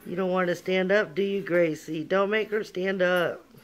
You don't want to stand up, do you, Gracie? Don't make her stand up.